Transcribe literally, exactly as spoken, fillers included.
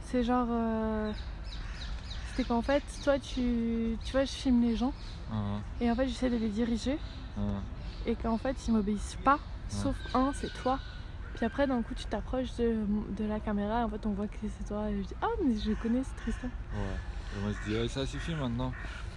C'est genre... Euh... C'était qu'en fait, toi, tu... tu vois, je filme les gens. Hein, Et en fait, j'essaie de les diriger. hein, Et qu'en fait, ils m'obéissent pas. hein. Sauf un, c'est toi. Puis après, d'un coup, tu t'approches de, de la caméra. Et en fait, on voit que c'est toi. Et je dis, ah, mais je connais, c'est Tristan. Ouais. Et moi je dis, ouais, ça suffit maintenant.